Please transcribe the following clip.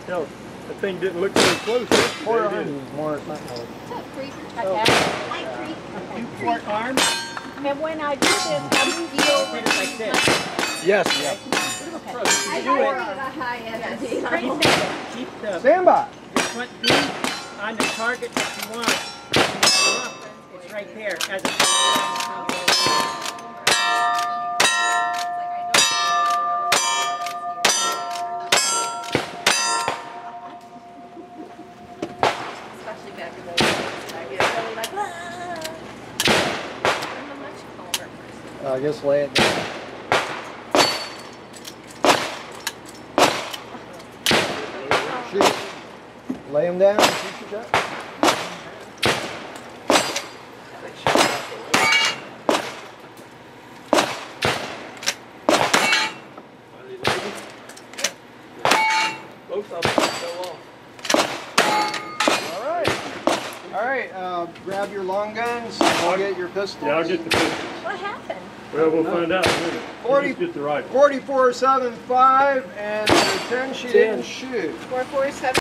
tell the thing didn't look very close. More something. You port arm. And when I do this, I move you over like this. Yes. Okay. You do it. Keep the Stand by. front beam on the target that you want. It's right there. As a Especially back in those days. I get really like, ah. I'm a much calmer person. I just lay it down. Shoot. Lay him down. Shoot your gun. Both of them go off. All right. Grab your long guns. I'll get your pistols. Yeah, I'll get the pictures. What happened? Well, we'll find out in a minute. 40, Just get the rifle. 44.75 and the 10 she didn't shoot. 447.